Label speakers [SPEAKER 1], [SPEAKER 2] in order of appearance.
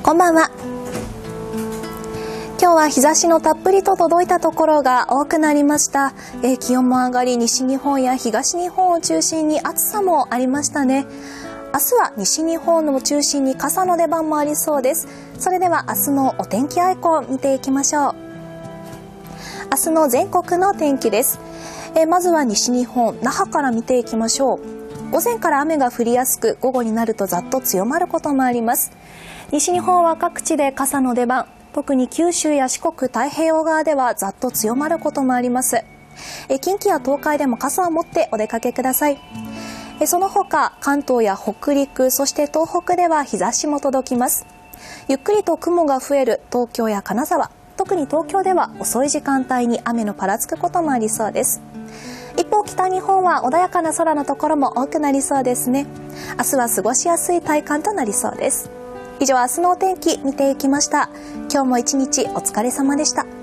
[SPEAKER 1] こんばんは。今日は日差しのたっぷりと届いたところが多くなりました。気温も上がり、西日本や東日本を中心に暑さもありましたね。明日は西日本を中心に傘の出番もありそうです。それでは明日のお天気アイコン見ていきましょう。明日の全国の天気です。まずは西日本、那覇から見ていきましょう。午前から雨が降りやすく、午後になるとざっと強まることもあります。西日本は各地で傘の出番、特に九州や四国太平洋側ではざっと強まることもあります。近畿や東海でも傘を持ってお出かけください。その他関東や北陸、そして東北では日差しも届きます。ゆっくりと雲が増える東京や金沢、特に東京では遅い時間帯に雨のぱらつくこともありそうです。一方北日本は穏やかな空のところも多くなりそうですね。明日は過ごしやすい体感となりそうです。以上、明日のお天気見ていきました。今日も一日お疲れ様でした。